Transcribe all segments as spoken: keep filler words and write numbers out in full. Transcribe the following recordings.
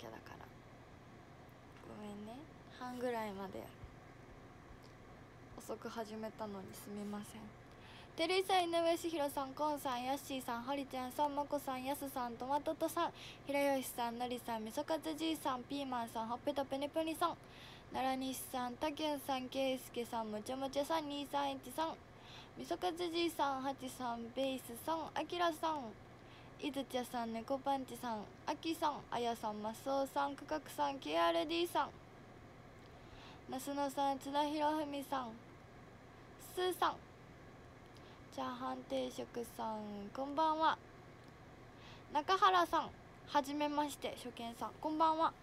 きゃだからごめんね。半ぐらいまで遅く始めたのにすみません。テリーさん、井上志弘さん、コンさん、ヤッシーさん、ハリちゃんさん、マコさん、ヤスさん、トマトトさん、平吉さん、のりさん、みそかつじいさん、ピーマンさん、ほっぺたぺにぷにさん、奈良西さん、たけんさん、けいすけさん、むちゃむちゃさん、にさんいちさん、みそかつじいさん、はちさん、ベースさん、あきらさん、いずちゃさん、ねこパンチさん、あきさん、あやさん、まそうさん、くかくさん、ケーアールディー さん、なすのさん、津田ひろふみさん、すーさん、チャーハン定食さん、こんばんは。中原さん、はじめまして。初見さん、こんばんは。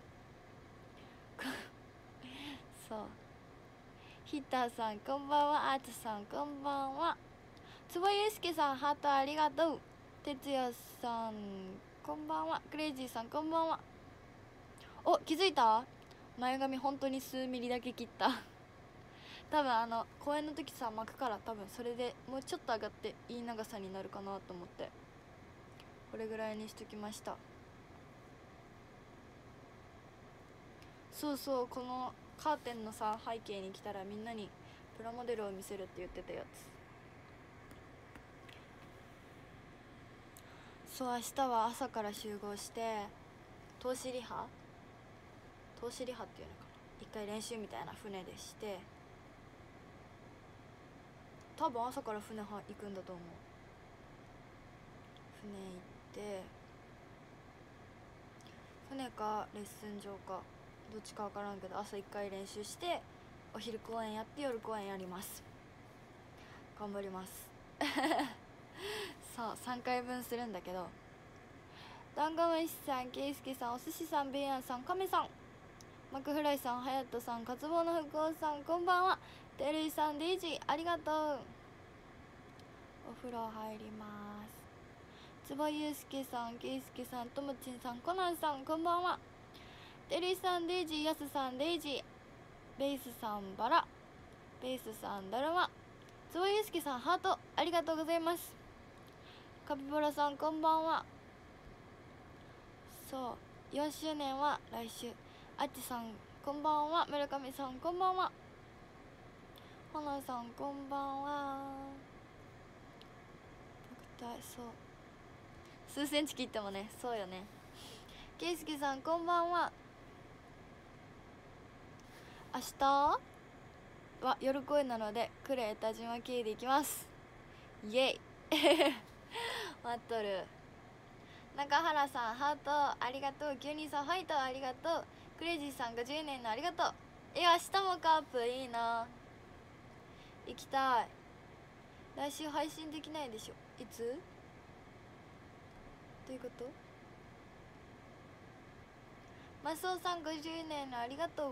そう、ヒッターさん、こんばんは。アーツさん、こんばんは。坪祐介さん、ハートありがとう。哲也さん、こんばんは。クレイジーさん、こんばんは。お、気づいた？前髪本当に数ミリだけ切った多分あの公演の時さ巻くから、多分それでもうちょっと上がっていい長さになるかなと思ってこれぐらいにしときました。そうそう、このカーテンのさ背景に来たらみんなにプラモデルを見せるって言ってたやつ。そう、明日は朝から集合して通しリハ通しリハっていうのかな、一回練習みたいな船でして、多分朝から船は行くんだと思う。船行って船かレッスン場かどっちか分からんけど、朝一回練習してお昼公演やって夜公演やります。頑張りますそう、さんかいぶんするんだけど、ダンゴムシさん、ケイスケさん、お寿司さん、ベイヤンさん、カメさん、マクフライさん、ハヤトさん、カツボの福王さん、こんばんは。テルイさん、デイジーありがとう。お風呂入ります。つばゆうすけさん、ケイスケさん、ともちんさん、コナンさん、こんばんは。テリーさん、デイジー、ヤスさん、デイジー、ベースさん、バラ、ベースさん、だるま、つばゆうすけさん、ハートありがとうございます。カピバラさん、こんばんは。そう、よんしゅうねんは来週。あっちさん、こんばんは。村上さん、こんばんは。ほなさん、こんばんは。僕たそう数センチ切ってもね、そうよね。けいすけさん、こんばんは。明日は夜公演なのでクレ田島経由で行きます。イエイ待っとる。中原さん、ハートありがとう。きゅうにさん、ファイトありがとう。クレイジーさんがじゅうねんのありがとう。え、明日もカープいいな。行きたい。来週配信できないでしょ。いつ？どういうこと？マスオさん、ごじゅうねんのありがとう。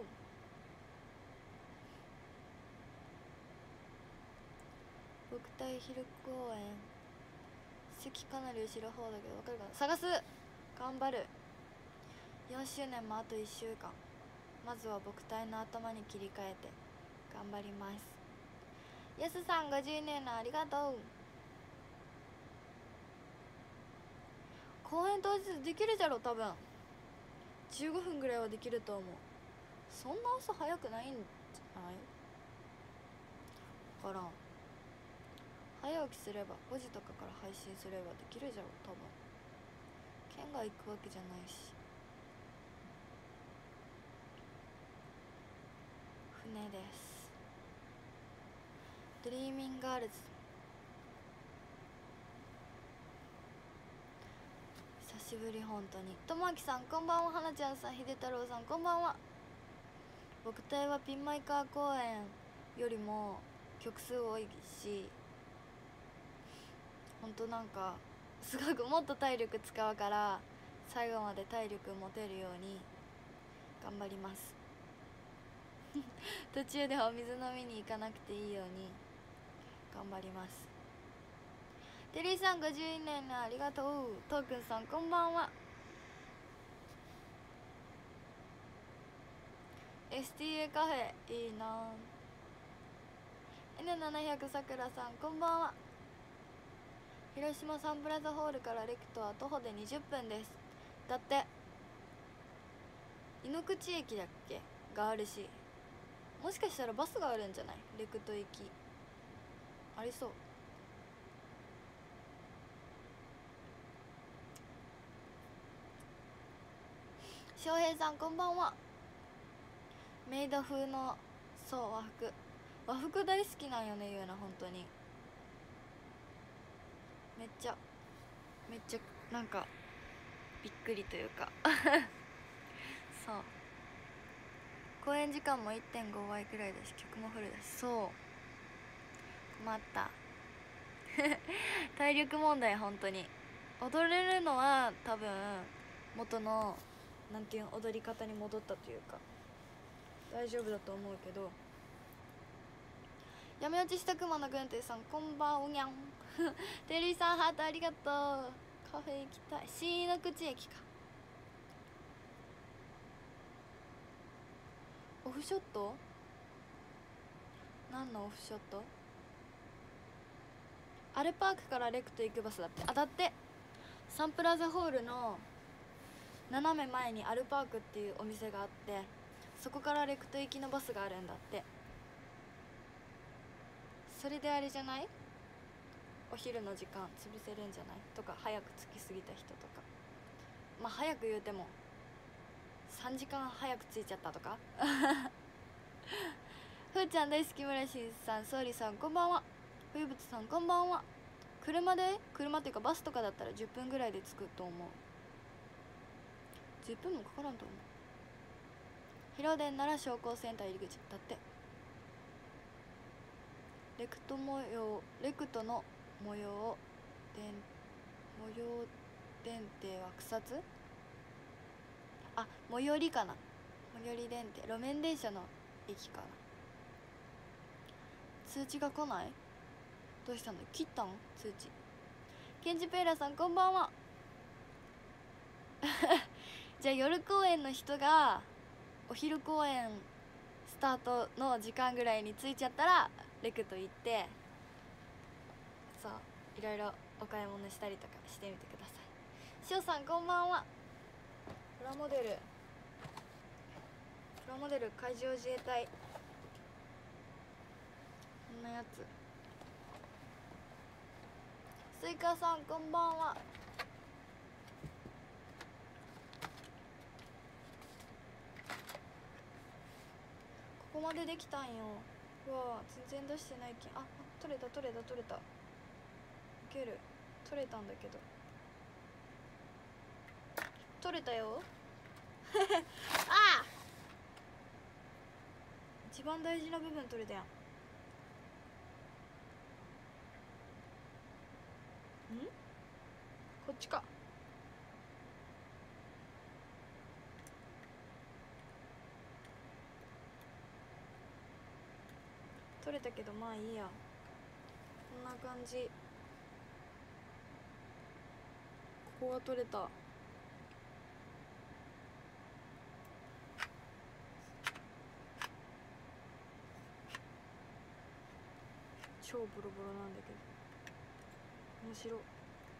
僕対昼公演席かなり後ろ方だけど分かるかな。探す。頑張る。よんしゅうねんもあといっしゅうかん。まずは僕隊の頭に切り替えて頑張ります。やすさん、ごじゅうねんのありがとう。公演当日できるじゃろ。多分じゅうごふんぐらいはできると思う。そんな朝早くないんじゃない？分からん。早起きすればごじとかから配信すればできるじゃろ多分。県外行くわけじゃないし。船です。ドリーミンガールズ、久しぶり。本当に。ともあきさん、こんばんは。はなちゃんさん、ひでたろうさん、こんばんは。僕隊はピンマイカー公演よりも曲数多いし、ほんとなんかすごくもっと体力使うから、最後まで体力持てるように頑張ります途中ではお水飲みに行かなくていいように頑張ります。テリーさん、ごじゅうねんのありがとう。トークンさん、こんばんは。 エスティーエー カフェいいな。 エヌななひゃく さくらさん、こんばんは。広島サンプラザホールからレクトは徒歩でにじゅっぷんです。だって井ノ口駅だっけがあるし、もしかしたらバスがあるんじゃない？レクト行きありそう。翔平さんこんばんは。メイド風のそう和服和服大好きなんよねゆうな。本当にめっちゃめっちゃなんかびっくりというかそう公演時間も いってんご 倍くらいだし曲もフルだし、そう困った体力問題。本当に踊れるのは多分元のなんていうの踊り方に戻ったというか大丈夫だと思うけど。闇落ちした熊野くんてさんこんばんおにゃんテリーさんハートありがとう。カフェ行きたい。椎の口駅か。オフショット？何のオフショット？アルパークからレクト行くバスだって。あ、だってサンプラザホールの斜め前にアルパークっていうお店があって、そこからレクト行きのバスがあるんだって。それであれじゃない？お昼の時間潰せるんじゃないとか、早く着きすぎた人とか、まあ早く言うてもさんじかん早く着いちゃったとかふーちゃん大好き村しさん、ソーリさんこんばんは。冬物さんこんばんは。車で車っていうかバスとかだったらじゅっぷんぐらいで着くと思う。じゅっぷんもかからんと思う。広電なら商工センター入り口だって。レクト模様レクトの模様電模様電停は草津、あ、最寄りかな。最寄り電停路面電車の駅かな。通知が来ない？どうしたの？切ったん？通知。ケンジペイラさんこんばんはじゃあ夜公演の人がお昼公演スタートの時間ぐらいに着いちゃったらレクト行って、そういろいろお買い物したりとかしてみてください。しおさんこんばんは。プラモデルプラモデル海上自衛隊、こんなやつ。スイカさんこんばんは。ここまでできたんよ。うわ全然出してないけん。あ、取れた取れた取れた。いける。取れたんだけど取れたよああ、一番大事な部分取れたやん。んこっちか。取れたけどまあいいや。こんな感じ。ここが取れた。超ボロボロなんだけど面白い。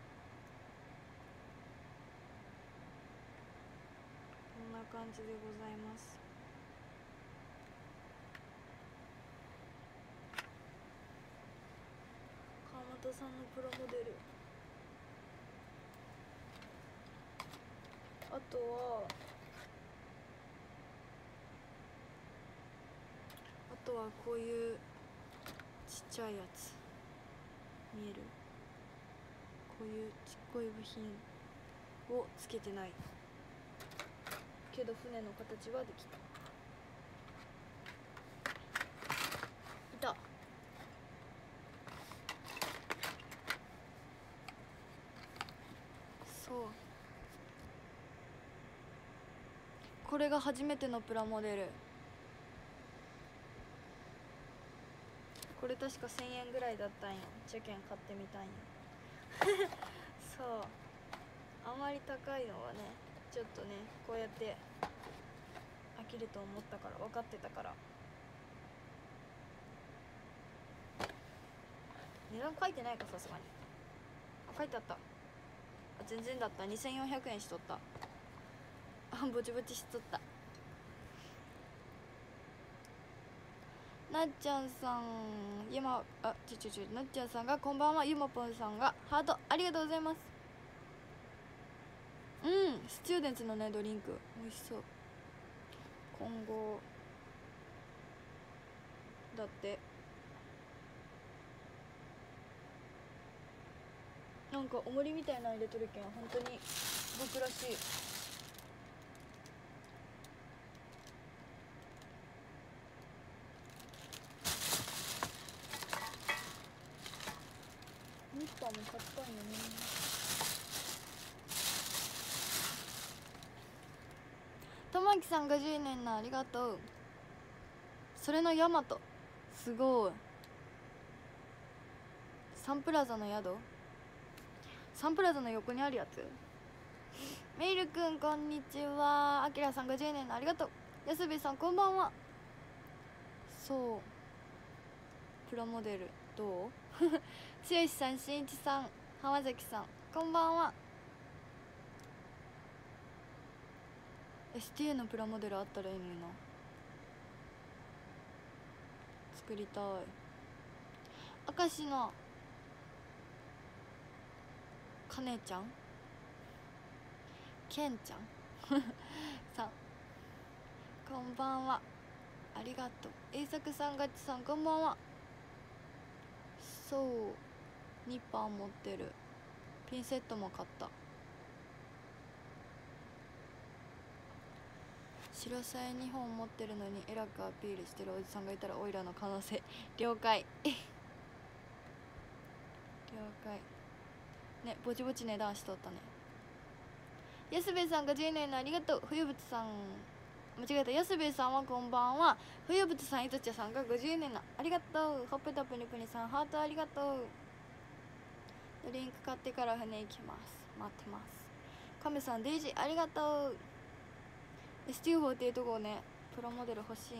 こんな感じでございます。川本さんのプロモデル。あとはあとはこういうちっちゃいやつ見える？こういうちっこい部品をつけてないけど船の形はできた。いた。そう、これが初めてのプラモデル。これ確かせんえんぐらいだったんよ。じゃけん買ってみたんよそうあまり高いのはねちょっとね、こうやって飽きると思ったから、分かってたから。値段書いてないかさすがに。あ、書いてあった。あ、全然だった。にせんよんひゃくえんしとった。あ、ぼちぼちしとった。 なっちゃんさん、ゆま、あ、ちょちょちょ、なっちゃんさんがこんばんは。ゆまぽんさんがハートありがとうございます。うん、スチューデンツのねドリンク美味しそう。今後だってなんかおもりみたいなの入れとるけん本当に僕らしい。ニッパーも買ったんよね。ともきさんがじゅうねんのありがとう。それのヤマトすごい。サンプラザの宿、サンプラザの横にあるやつ。メイルくんこんにちは。あきらさんがじゅうねんのありがとう。やすべさんこんばんは。そうプラモデルどうつよしさん、しんいちさん、浜崎さんこんばんは。 エスティー のプラモデルあったらいいのにな。作りたい。明石のかねちゃんけんちゃんさんこんばんはありがとう。栄作さん、ガチさんこんばんは。そうニッパー持ってる。ピンセットも買った。白さえにほん持ってるのに偉くアピールしてるおじさんがいたらオイラの可能性了解了解ね。ぼちぼち値段しとったね。安部さんがじゅうねんのありがとう。冬仏さん間違えた。安部さんはこんばんは。冬仏さん、いとちゃさんがごじゅうねんのありがとう。ほっぺたぷにぷにさんハートありがとう。ドリンク買ってから船行きます。待ってます。カメさんデイジーありがとう。 エスティーフォー っていうとこねプラモデル欲しいね。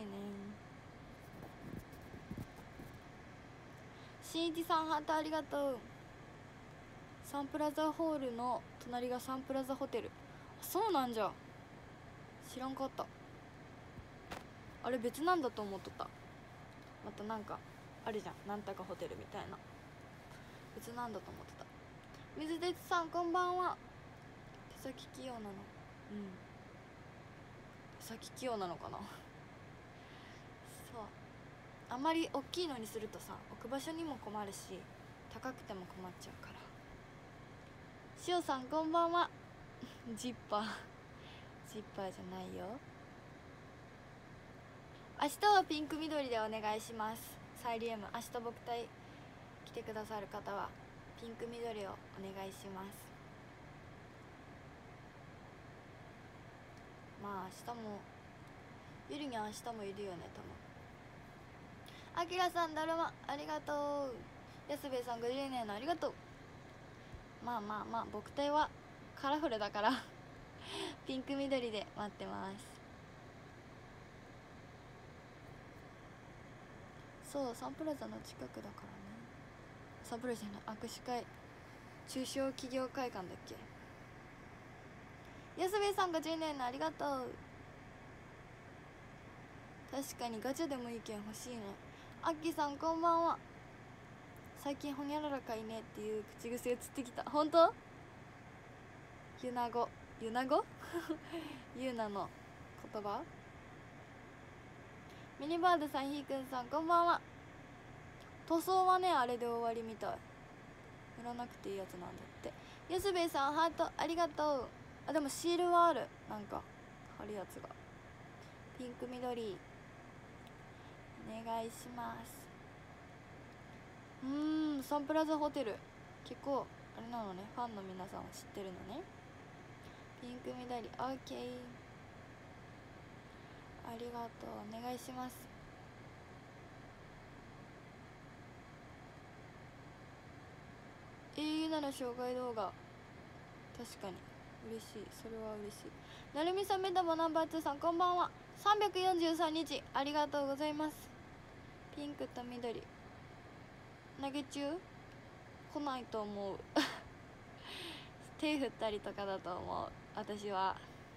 しんいちさんハートありがとう。サンプラザホールの隣がサンプラザホテル。そうなんじゃ、知らんかった。あれ別なんだと思っとった。またなんかあるじゃん、なんたかホテルみたいな。別なんだと思ってた。水鉄さんこんばんは。手先器用なの。うん手先器用なのかなそうあんまり大きいのにするとさ置く場所にも困るし高くても困っちゃうから。しおさんこんばんはジッパージッパーじゃないよ。明日はピンク緑でお願いします。サイリウム明日僕隊来てくださる方はピンク緑をお願いします。まあ明日もゆりに明日もいるよね多分。あきらさんだるまありがとう。安部さんごじゅうねんのありがとう。まあまあまあ僕隊はカラフルだからピンク緑で待ってます。そうサンプラザの近くだからね。サンプラザじゃない握手会中小企業会館だっけ。安部さんがじゅうねんのありがとう。確かにガチャでもいいけん欲しいね。あっきさんこんばんは。最近ほにゃららかいねっていう口癖がつってきた。ほんとゆなごゆなごゆうなの言葉。ミニバードさん、ひーくんさんこんばんは。塗装はねあれで終わりみたい。塗らなくていいやつなんだって。やすべいさんハートありがとう。あでもシールはある。なんか貼るやつがピンク緑お願いします。うーんサンプラザホテル結構あれなのね。ファンの皆さんは知ってるのね。ピンク緑オーケーありがとうお願いします。英雄なら紹介動画確かに嬉しい。それは嬉しい。なるみさんメタボナンバーツーさんこんばんは。さんびゃくよんじゅうさんにちありがとうございます。ピンクと緑投げ中来ないと思う手振ったりとかだと思う私は。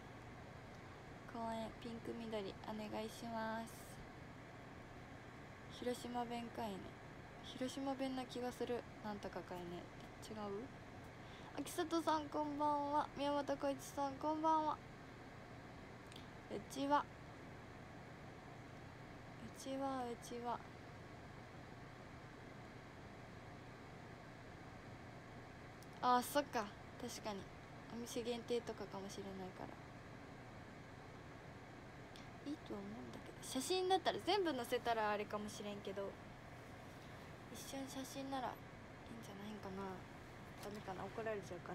公園ピンク緑お願いします。 広島弁かいね。広島弁な気がする。なんとかかいね。違う？秋里さんこんばんは。宮本浩一さんこんばんは。うちはうちはうちはあー、そっか、確かにお店限定とかかもしれないからいいと思うんだけど、写真だったら全部載せたらあれかもしれんけど、一瞬写真ならいいんじゃないんかな。ダメかな、怒られちゃうかな。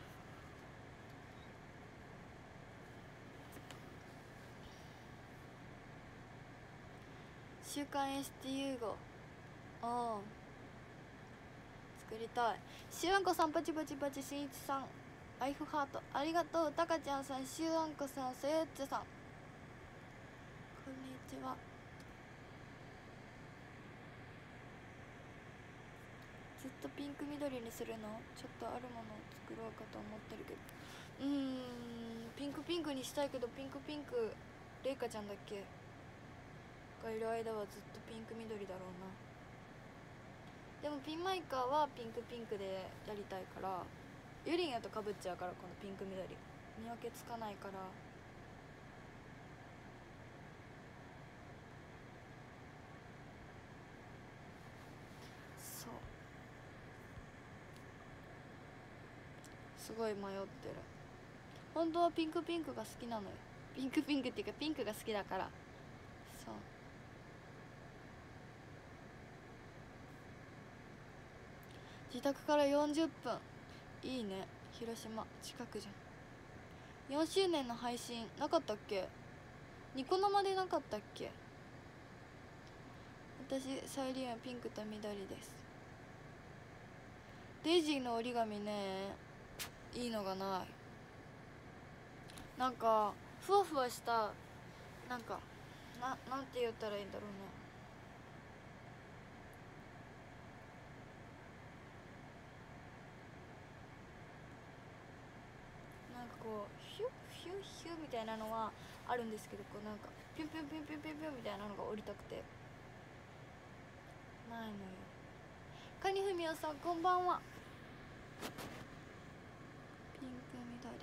週刊 エスティーユー 号、ああ作りたい。シュアンコさん、パチパチパチ、しんいちさん、ライフハートありがとう。たかちゃんさん、シュアンコさん、そよっちさん、こんにちは。ずっとピンク緑にするの？ちょっとあるものを作ろうかと思ってるけど、うーん、ピンクピンクにしたいけど、ピンクピンクレイカちゃんだっけがいる間はずっとピンク緑だろうな。でもピンマイカーはピンクピンクでやりたいから、ユリンやとかぶっちゃうから、このピンク緑見分けつかないから、そうすごい迷ってる。本当はピンクピンクが好きなのよ。ピンクピンクっていうかピンクが好きだから。そう自宅からよんじゅっぷん、いいね。広島近くじゃん。よんしゅうねんの配信なかったっけ？ニコ生でなかったっけ？私サイリウムピンクと緑です。デイジーの折り紙ね、いいのがない。なんかふわふわした、なんかななんて言ったらいいんだろうね。なんかこうヒュッヒュッヒュッみたいなのはあるんですけど、こうなんかピュンピュンピュンピュンピュンピュンみたいなのが折りたくてないのよ。カニフミオさんこんばんは。ピンク緑、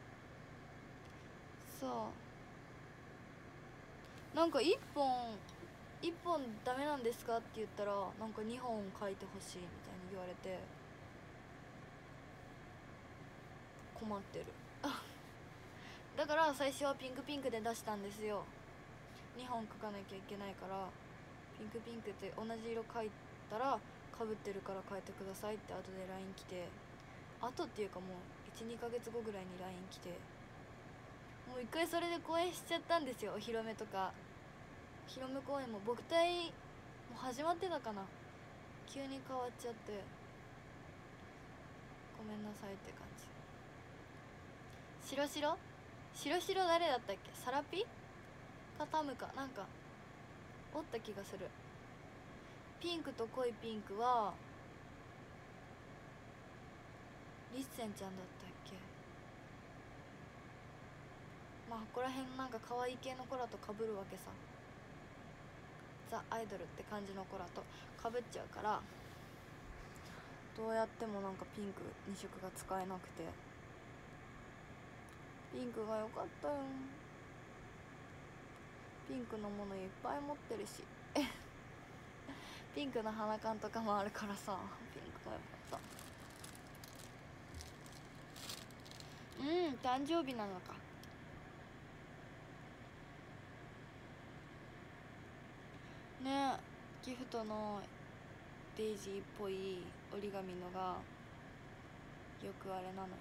そうなんかいっぽんいっぽんダメなんですかって言ったら、なんかにほん書いてほしいみたいに言われて困ってるだから最初はピンクピンクで出したんですよ。にほん書かなきゃいけないから、ピンクピンクって同じ色書いたらかぶってるから変えてくださいって後で ライン 来て、後っていうかもう いちにかげつごぐらいに ライン 来て、もう一回それで公演しちゃったんですよ。お披露目とかお披露目公演も僕隊もう始まってたかな、急に変わっちゃってごめんなさいって感じ。白白白白誰だったっけ？サラピかタムかなんかおった気がする。ピンクと濃いピンクはリッセンちゃんだったっけ？まあここら辺なんか可愛い系の子らとかぶるわけさ。ザ・アイドルって感じの子らとかぶっちゃうから、どうやってもなんかピンクに色が使えなくて、ピンクが良かったよ。ピンクのものいっぱい持ってるしピンクの鼻カンとかもあるからさ、ピンクが良かった。うん誕生日なのか。ね、ギフトのデイジーっぽい折り紙のがよくあれなのよね。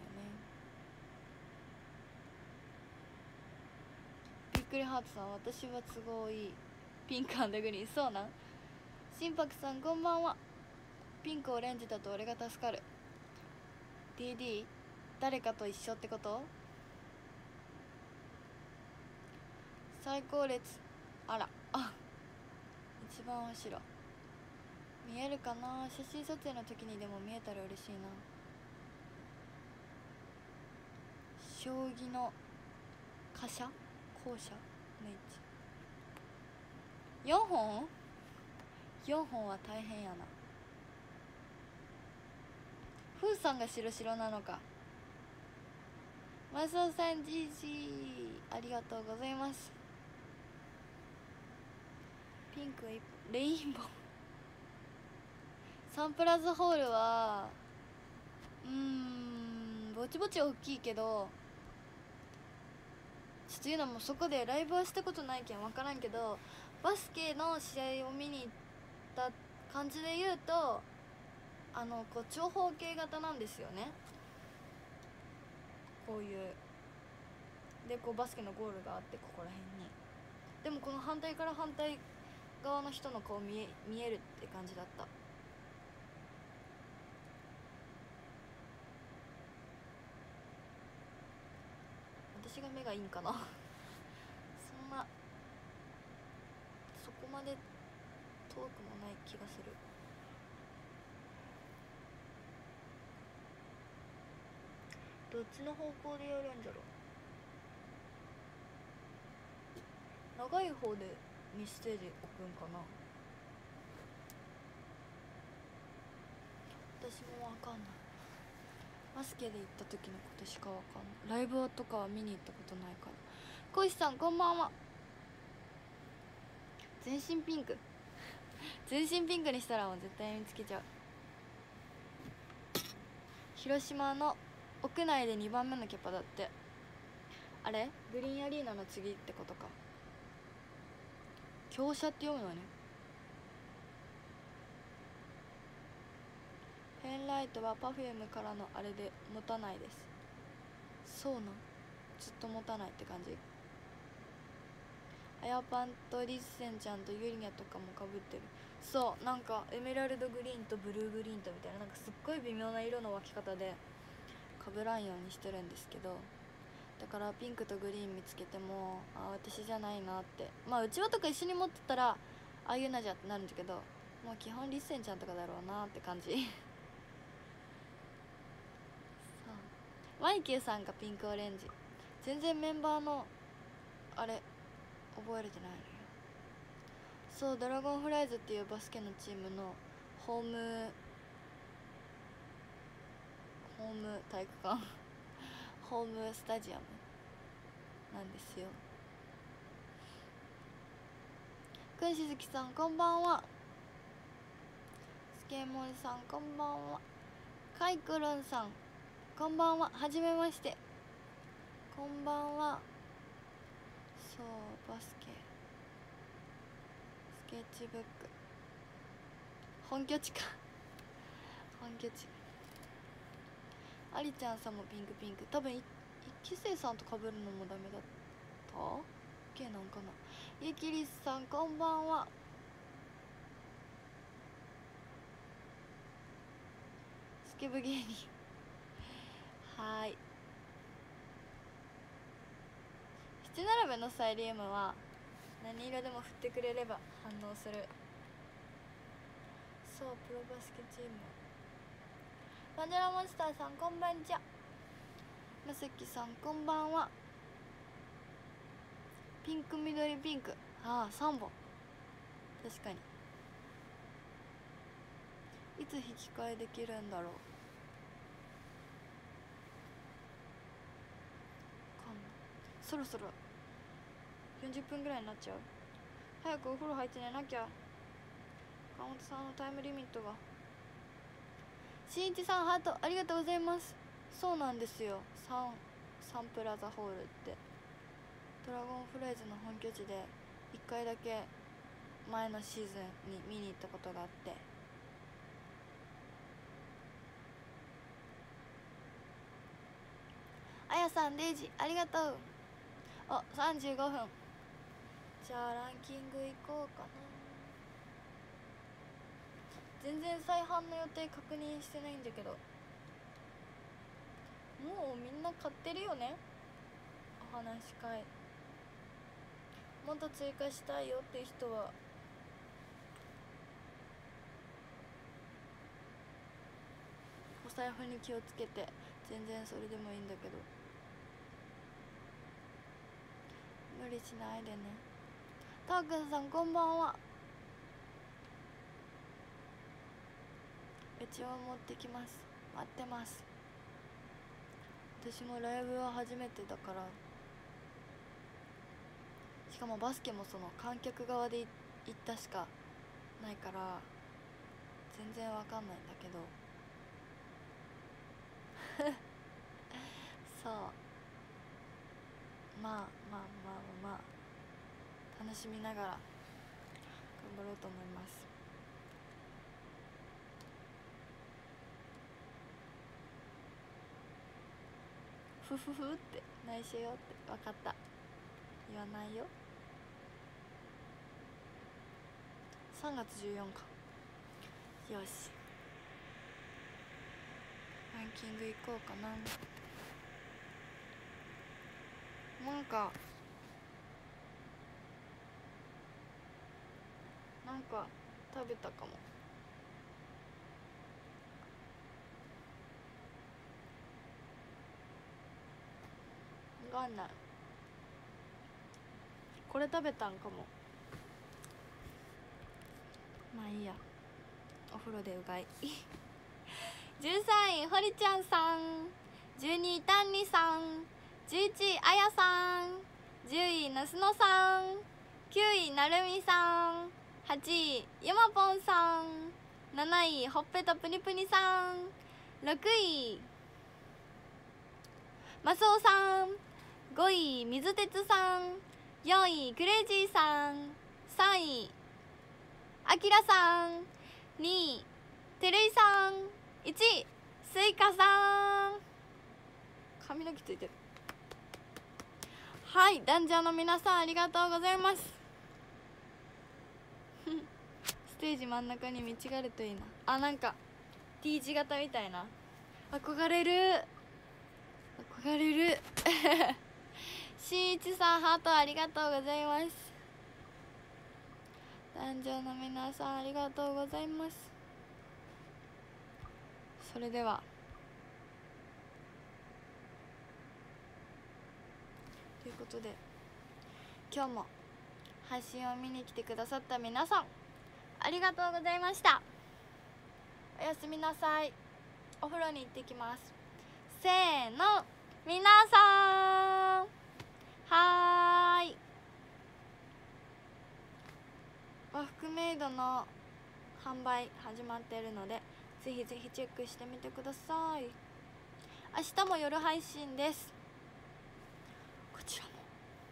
びっくりハートさん、私は都合いい。ピンクグリーン、そうなん？心拍さんこんばんは。ピンクオレンジだと俺が助かる。 ディーディー 誰かと一緒ってこと？最高列、あらあ一番後ろ見えるかな。写真撮影の時にでも見えたら嬉しいな。将棋の貨車校舎の位置よんほんよんほんは大変やな。ふうさんが白白なのか。マスオさん ジージー ありがとうございます。ピンクいっぽん、レインボーサンプラザホールはうーんぼちぼち大きいけど、ちょっというのもそこでライブはしたことないけん分からんけど、バスケの試合を見に行った感じで言うと、あのこう長方形型なんですよね。こういうでこうバスケのゴールがあって、ここら辺にでもこの反対から反対側の人の顔見え見えるって感じだった。私が目がいいんかなそんなそこまで遠くもない気がする。どっちの方向でやるんじゃろ。長い方でにステージ置くんかな。私もわかんない。バスケで行った時のことしかわかんない。ライブとかは見に行ったことないから。こいしさんこんばんは。全身ピンク全身ピンクにしたらもう絶対見つけちゃう。広島の屋内でにばんめのキャパだって。あれグリーンアリーナの次ってことか。強者って読むのね。ペンライトはパフュームからのあれで持たないです。そうなん、ずっと持たないって感じ。あやパンとリッセンちゃんとユリニャとかもかぶってる。そう、なんかエメラルドグリーンとブルーグリーンとみたいな、なんかすっごい微妙な色の分け方でかぶらんようにしてるんですけど、だからピンクとグリーン見つけてもあ私じゃないなって。まあうちわとか一緒に持ってたらああいうなじゃってなるんだけど、もう基本リッセンちゃんとかだろうなって感じマイキューさんがピンクオレンジ。全然メンバーのあれ覚えれてないのよ。そう、ドラゴンフライズっていうバスケのチームのホームホーム体育館ホームスタジアムなんですよ。くんしずきさんこんばんは。スケモンさんこんばんは。かいくるんさんこんばんは。はじめまして。こんばんは。そう、バスケスケッチブック本拠地か本拠地。ありちゃんさんもピンクピンク。多分一期生さんとかぶるのもダメだったっけなんかな。ゆきりすさんこんばんは。スケブ芸人はーい。七並べのサイリウムは何色でも振ってくれれば反応する。そう、プロバスケチーム。マンジャラモンスターさんこんばんちは。まさきさんこんばんは。ピンク緑ピンク、ああさんぼん。確かに。いつ引き換えできるんだろう。そろそろよんじゅっぷんぐらいになっちゃう。早くお風呂入って寝なきゃ。川本さんのタイムリミットが。しんいちさんハートありがとうございます。そうなんですよ、サンサンプラザホールってドラゴンフライズの本拠地でいっかいだけ前のシーズンに見に行ったことがあって、あやさんデイジありがとう。あ、さんじゅうごふん。じゃあランキングいこうかな。全然再販の予定確認してないんだけど、もうみんな買ってるよね。お話し会もっと追加したいよって人はお財布に気をつけて。全然それでもいいんだけど無理しないでね。たーくんさんこんばんは。 一応持ってきます。待ってます。私もライブは初めてだから、しかもバスケもその観客側で行ったしかないから全然わかんないんだけどそうまあまあまあまあ楽しみながら頑張ろうと思います。ふふふって内緒よって。分かった、言わないよ。さんがつじゅうよっかか。よし、ランキングいこうかな。なんかなんか食べたかも。わかんない。これ食べたんかも。まあいいや、お風呂でうがいじゅうさんいほりちゃんさん、じゅうにいたんにさん、じゅういちいあやさん、じゅういなすのさん、きゅういなるみさん、はちいゆまぽんさん、なないほっぺたぷにぷにさん、ろくいますおさん、ごい水鉄さん、よんいクレイジーさん、さんいあきらさん、にいてるいさん、いちいスイカさん。髪の毛ついてる。はい、ダンジャーの皆さんありがとうございますステージ真ん中に道があるといいな。あ、なんか T 字型みたいな。憧れる憧れるしんいちさんハートありがとうございます。男女の皆さんありがとうございます。それではということで、今日も配信を見に来てくださった皆さんありがとうございました。おやすみなさい。お風呂に行ってきます。せーの、皆さんはーい。和服メイドの販売始まっているので、ぜひぜひチェックしてみてください。明日も夜配信です。こちらも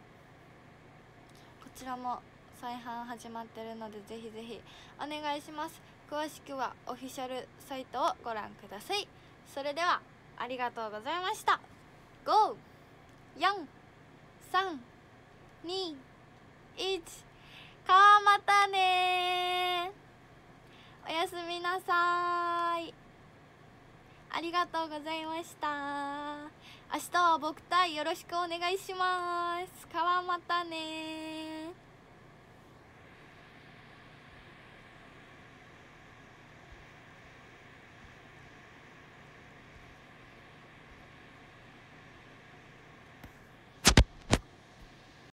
こちらも再販始まってるので、ぜひぜひお願いします。詳しくはオフィシャルサイトをご覧ください。それではありがとうございました。ご、よん、さん、に、いち、川またねー。おやすみなさーい。ありがとうございました。明日は僕対よろしくお願いします。川またねー。